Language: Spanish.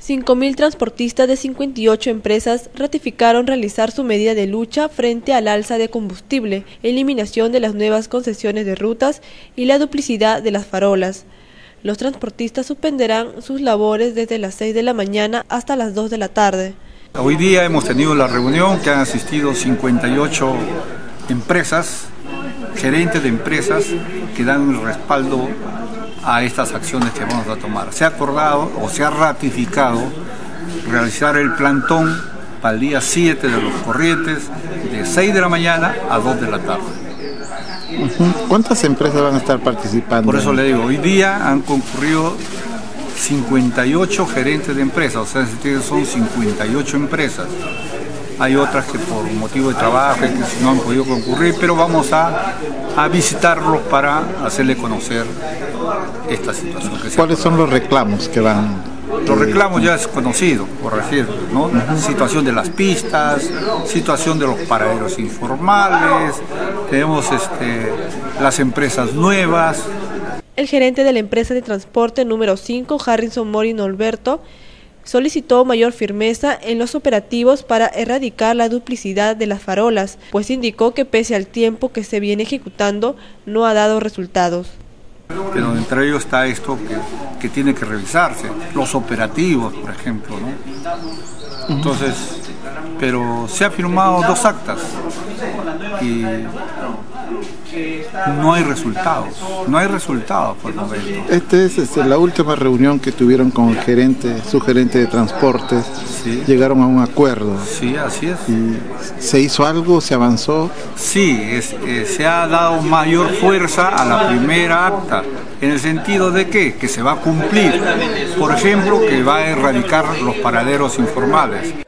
5.000 transportistas de 58 empresas ratificaron realizar su medida de lucha frente al alza de combustible, eliminación de las nuevas concesiones de rutas y la duplicidad de las farolas. Los transportistas suspenderán sus labores desde las 6 de la mañana hasta las 2 de la tarde. Hoy día hemos tenido la reunión que han asistido 58 empresas, gerentes de empresas que dan el respaldo a estas acciones que vamos a tomar. Se ha acordado o se ha ratificado realizar el plantón para el día 7 de los corrientes de 6 de la mañana a 2 de la tarde. ¿Cuántas empresas van a estar participando? Por eso le digo, hoy día han concurrido 58 gerentes de empresas, o sea, son 58 empresas. Hay otras que por motivo de trabajo que no han podido concurrir, pero vamos a visitarlos para hacerle conocer esta situación. ¿Cuáles son los reclamos que van? Los reclamos ya es conocido, por decirlo, ¿no? Situación de las pistas, situación de los paraderos informales, tenemos las empresas nuevas. El gerente de la empresa de transporte número 5, Harrison Morin Alberto, solicitó mayor firmeza en los operativos para erradicar la duplicidad de las farolas, pues indicó que pese al tiempo que se viene ejecutando, no ha dado resultados. Pero entre ellos está esto que tiene que revisarse, los operativos, por ejemplo, ¿no? Entonces, pero se ha firmado 2 actas y no hay resultados por el momento. Esta es la última reunión que tuvieron con el su gerente de transportes. Sí. Llegaron a un acuerdo. Sí, así es. ¿Y se hizo algo? ¿Se avanzó? Sí, se ha dado mayor fuerza a la primera acta, en el sentido de que se va a cumplir. Por ejemplo, que va a erradicar los paraderos informales.